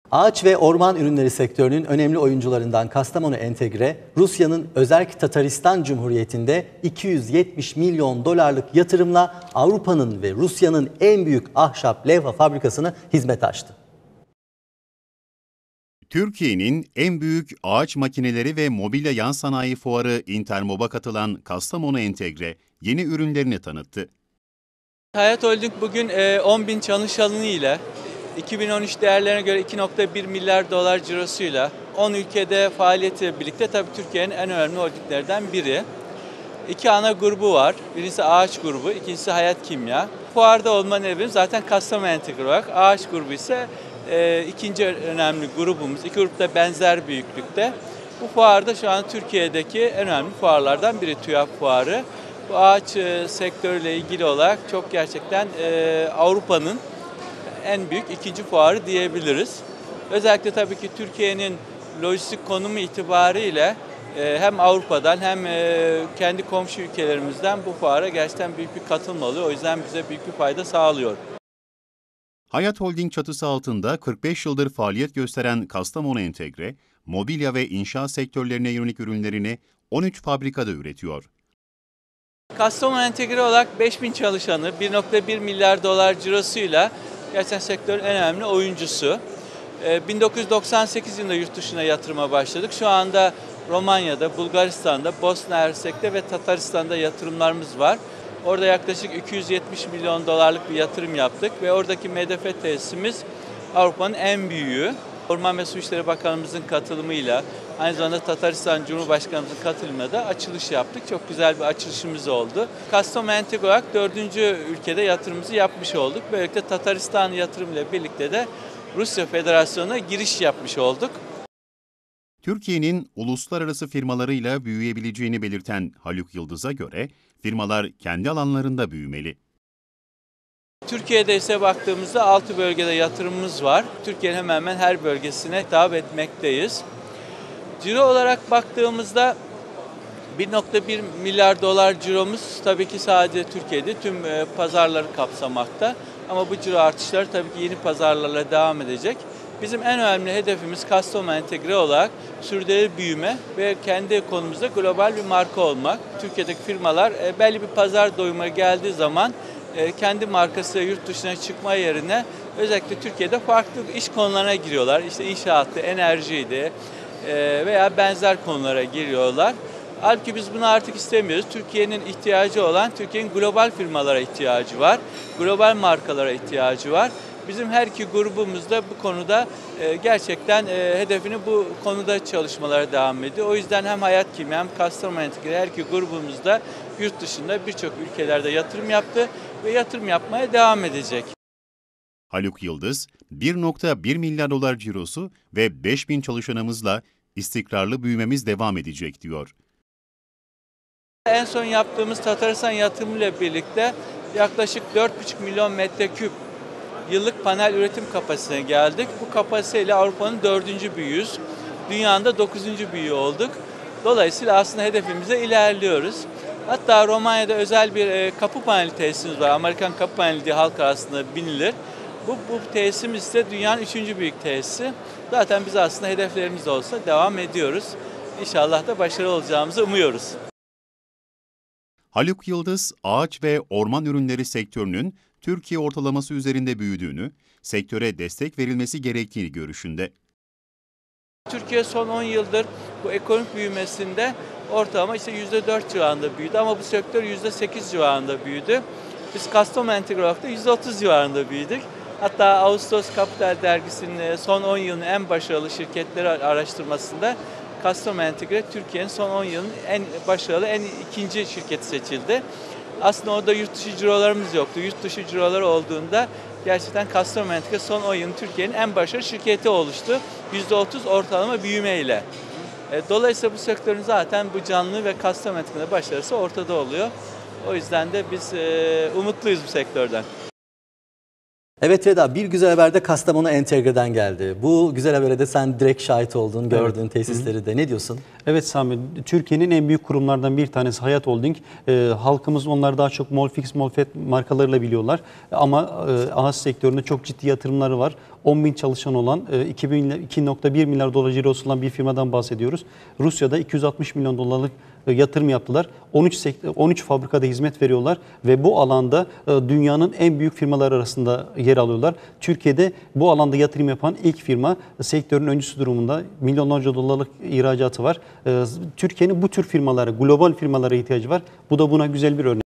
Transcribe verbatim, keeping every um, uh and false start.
Ağaç ve orman ürünleri sektörünün önemli oyuncularından Kastamonu Entegre, Rusya'nın Özerk Tataristan Cumhuriyeti'nde iki yüz yetmiş milyon dolarlık yatırımla Avrupa'nın ve Rusya'nın en büyük ahşap levha fabrikasını hizmete açtı. Türkiye'nin en büyük ağaç makineleri ve mobilya yan sanayi fuarı Intermob'a katılan Kastamonu Entegre yeni ürünlerini tanıttı. Hayat Holding bugün on bin çalışanı ile iki bin on üç değerlerine göre iki nokta bir milyar dolar cirosuyla on ülkede faaliyetiyle birlikte tabii Türkiye'nin en önemli holdinglerden biri. İki ana grubu var. Birincisi ağaç grubu, ikincisi Hayat Kimya. Fuarda olma nedeni zaten Kastamonu Entegre olarak. Ağaç grubu ise e, ikinci önemli grubumuz. İki grup da benzer büyüklükte. Bu fuarda şu an Türkiye'deki en önemli fuarlardan biri TÜYAP Fuarı. Bu ağaç e, sektörüyle ilgili olarak çok gerçekten e, Avrupa'nın en büyük ikinci fuarı diyebiliriz. Özellikle tabii ki Türkiye'nin lojistik konumu itibariyle e, hem Avrupa'dan hem e, kendi komşu ülkelerimizden bu fuara gerçekten büyük bir katılım oluyor. O yüzden bize büyük bir fayda sağlıyor. Hayat Holding çatısı altında kırk beş yıldır faaliyet gösteren Kastamonu Entegre, mobilya ve inşaat sektörlerine yönelik ürünlerini on üç fabrikada üretiyor. Kastamonu Entegre olarak beş bin çalışanı, bir nokta bir milyar dolar cirosuyla gerçekten sektörün en önemli oyuncusu. bin dokuz yüz doksan sekiz yılında yurt dışına yatırıma başladık. Şu anda Romanya'da, Bulgaristan'da, Bosna Hersek'te ve Tataristan'da yatırımlarımız var. Orada yaklaşık iki yüz yetmiş milyon dolarlık bir yatırım yaptık ve oradaki M D F tesisimiz Avrupa'nın en büyüğü. Orman ve Su İşleri Bakanımızın katılımıyla, aynı zamanda Tataristan Cumhurbaşkanımızın katılımıyla da açılış yaptık. Çok güzel bir açılışımız oldu. Kastamonu Entegre olarak dördüncü ülkede yatırımımızı yapmış olduk. Böylelikle Tataristan yatırımıyla birlikte de Rusya Federasyonu'na giriş yapmış olduk. Türkiye'nin uluslararası firmalarıyla büyüyebileceğini belirten Haluk Yıldız'a göre firmalar kendi alanlarında büyümeli. Türkiye'de ise baktığımızda altı bölgede yatırımımız var. Türkiye'nin hemen hemen her bölgesine hitap etmekteyiz. Ciro olarak baktığımızda bir nokta bir milyar dolar ciromuz tabii ki sadece Türkiye'de tüm pazarları kapsamakta. Ama bu ciro artışları tabii ki yeni pazarlarla devam edecek. Bizim en önemli hedefimiz Kastamonu Entegre olarak sürdürülebilir büyüme ve kendi konumuzda global bir marka olmak. Türkiye'deki firmalar belli bir pazar doyuma geldiği zaman kendi markasıyla yurt dışına çıkma yerine özellikle Türkiye'de farklı iş konularına giriyorlar. İşte inşaattı, enerjiydi veya benzer konulara giriyorlar. Halbuki biz bunu artık istemiyoruz. Türkiye'nin ihtiyacı olan, Türkiye'nin global firmalara ihtiyacı var. Global markalara ihtiyacı var. Bizim her iki grubumuz da bu konuda gerçekten hedefini bu konuda çalışmalara devam ediyor. O yüzden hem Hayat Kimya hem Kastamonu Entegre her iki grubumuz da yurt dışında birçok ülkelerde yatırım yaptı ve yatırım yapmaya devam edecek. Haluk Yıldız, bir nokta bir milyar dolar cirosu ve beş bin çalışanımızla istikrarlı büyümemiz devam edecek diyor. En son yaptığımız Tataristan yatırımıyla birlikte yaklaşık dört buçuk milyon metreküp yıllık panel üretim kapasitesine geldik. Bu kapasiteyle Avrupa'nın dördüncü büyüğüyüz. Dünyanın da dokuzuncu büyüğü olduk. Dolayısıyla aslında hedefimize ilerliyoruz. Hatta Romanya'da özel bir kapı paneli tesisimiz var. Amerikan kapı paneli diye halk arasında binilir. Bu, bu tesisimiz ise dünyanın üçüncü büyük tesisi. Zaten biz aslında hedeflerimiz olsa devam ediyoruz. İnşallah da başarılı olacağımızı umuyoruz. Haluk Yıldız, ağaç ve orman ürünleri sektörünün Türkiye ortalaması üzerinde büyüdüğünü, sektöre destek verilmesi gerektiğini görüşünde. Türkiye son on yıldır bu ekonomik büyümesinde ortalama işte yüzde dört civarında büyüdü ama bu sektör yüzde sekiz civarında büyüdü. Biz Kastamonu Entegre olarak da yüzde otuz civarında büyüdük. Hatta Ağustos Kapital Dergisi'nin son on yılın en başarılı şirketleri araştırmasında Kastamonu Entegre Türkiye'nin son on yılın en başarılı, en ikinci şirketi seçildi. Aslında orada yurt dışı cirolarımız yoktu. Yurt dışı ciroları olduğunda gerçekten Kastamonu Entegre son on yılın Türkiye'nin en başarılı şirketi oluştu. yüzde otuz ortalama büyümeyle. Dolayısıyla bu sektörün zaten bu canlı ve Kastamonu Entegre'de başarısı ortada oluyor. O yüzden de biz umutluyuz bu sektörden. Evet Veda, bir güzel haber de Kastamonu Entegre'den geldi. Bu güzel habere de sen direkt şahit oldun, gördün evet. tesisleri de. Ne diyorsun? Evet Sami, Türkiye'nin en büyük kurumlardan bir tanesi Hayat Holding. E, halkımız onları daha çok Molfix, Molfet markalarıyla biliyorlar. Ama e, ağaç sektöründe çok ciddi yatırımları var. on bin çalışan olan, e, iki nokta bir milyar dolar cirosu olan bir firmadan bahsediyoruz. Rusya'da iki yüz altmış milyon dolarlık yatırım yaptılar. on üç, on üç fabrikada hizmet veriyorlar ve bu alanda dünyanın en büyük firmalar arasında yer alıyorlar. Türkiye'de bu alanda yatırım yapan ilk firma, sektörün öncüsü durumunda, milyonlarca dolarlık ihracatı var. Türkiye'nin bu tür firmalara, global firmalara ihtiyacı var. Bu da buna güzel bir örnek.